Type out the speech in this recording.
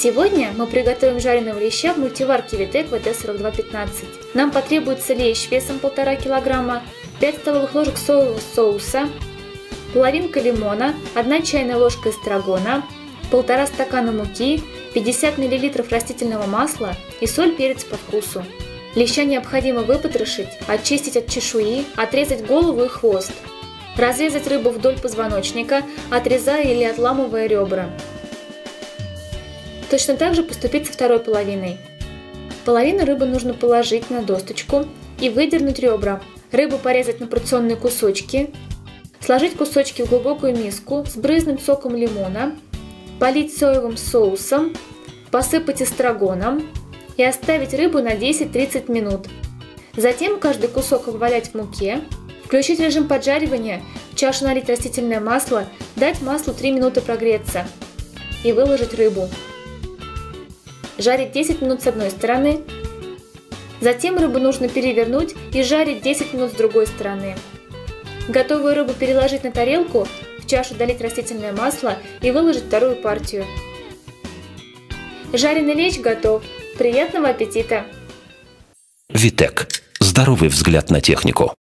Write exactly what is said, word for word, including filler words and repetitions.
Сегодня мы приготовим жареного леща в мультиварке Витек вэ тэ сорок два пятнадцать. Нам потребуется лещ весом полтора килограмма, пять столовых ложек соевого соуса, половинка лимона, одна чайная ложка эстрагона, полтора стакана муки, пятьдесят миллилитров растительного масла и соль, перец по вкусу. Леща необходимо выпотрошить, очистить от чешуи, отрезать голову и хвост. Разрезать рыбу вдоль позвоночника, отрезая или отламывая ребра. Точно так же поступить со второй половиной. Половину рыбы нужно положить на досточку и выдернуть ребра. Рыбу порезать на порционные кусочки, сложить кусочки в глубокую миску, сбрызнуть соком лимона, полить соевым соусом, посыпать эстрагоном и оставить рыбу на десять-тридцать минут. Затем каждый кусок обвалять в муке, включить режим поджаривания, в чашу налить растительное масло, дать маслу три минуты прогреться и выложить рыбу. Жарить десять минут с одной стороны, затем рыбу нужно перевернуть и жарить десять минут с другой стороны. Готовую рыбу переложить на тарелку, в чашу долить растительное масло и выложить вторую партию. Жареный лещ готов. Приятного аппетита! Витек. Здоровый взгляд на технику.